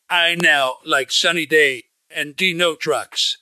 I now like sunny day and D no trucks.